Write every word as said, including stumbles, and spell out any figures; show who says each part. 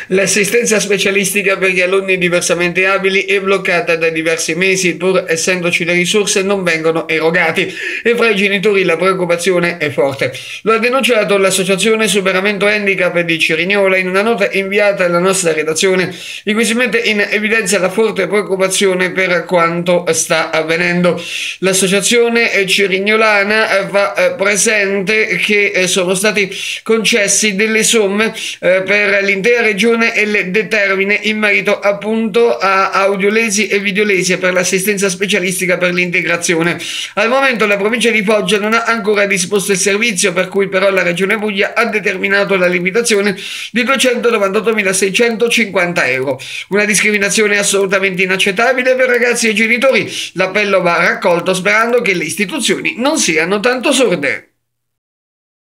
Speaker 1: L'assistenza specialistica per gli alunni diversamente abili è bloccata da diversi mesi, pur essendoci le risorse non vengono erogati e fra i genitori la preoccupazione è forte. Lo ha denunciato l'associazione Superamento Handicap di Cerignola in una nota inviata alla nostra redazione, in cui si mette in evidenza la forte preoccupazione per quanto sta avvenendo. L'associazione cerignolana fa presente che sono stati concessi delle somme per l'intera regione e le determine in merito appunto a audiolesi e videolesi e per l'assistenza specialistica per l'integrazione. Al momento la provincia di Foggia non ha ancora disposto il servizio, per cui però la regione Puglia ha determinato la limitazione di duecentonovantaottomilaseicentocinquanta euro. Una discriminazione assolutamente inaccettabile per ragazzi e genitori. L'appello va raccolto sperando che le istituzioni non siano tanto sorde.